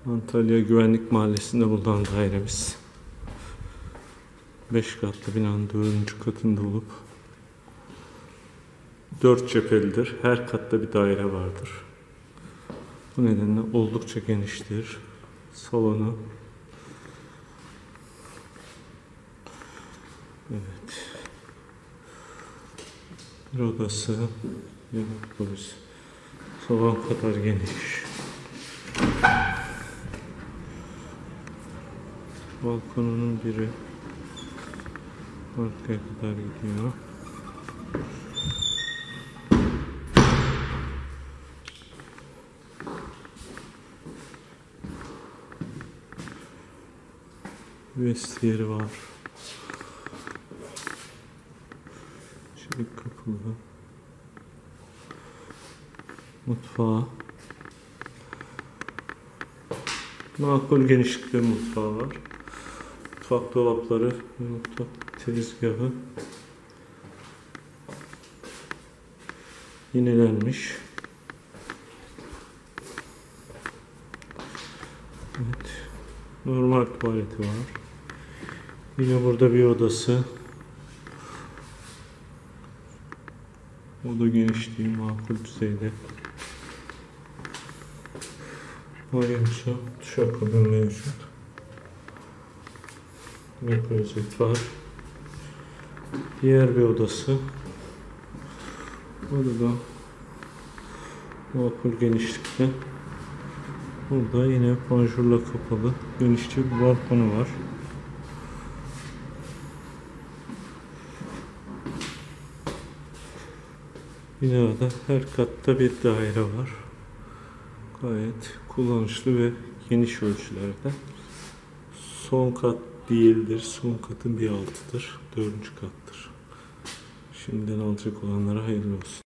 Antalya Güvenlik Mahallesi'nde bulunan dairemiz. 5 katlı binanın 4. katında olup 4 cephelidir. Her katta bir daire vardır. Bu nedenle oldukça geniştir. Salonu. Evet. Bir odası. Yemek odası. Salon kadar geniş. Balkonunun biri arkaya kadar gidiyor. Vestiyeri var. Çelik kapılı. Mutfağı. Makul genişlikte mutfağı var. Mutfak dolapları, mutfak tezgahı yenilenmiş. Evet. Normal tuvaleti var. Yine burada bir odası. Oda genişliği makul düzeyde. Banyosu, duşakabin mevcut. Bir klozet var. Diğer bir odası. Odada makul genişlikte. Burada yine panjurla kapalı genişçe bir balkonu var. Binada her katta bir daire var. Gayet kullanışlı ve geniş ölçülerde. Son kat değildir. Son katın bir altıdır. 4. kattır. Şimdiden alacak olanlara hayırlı olsun.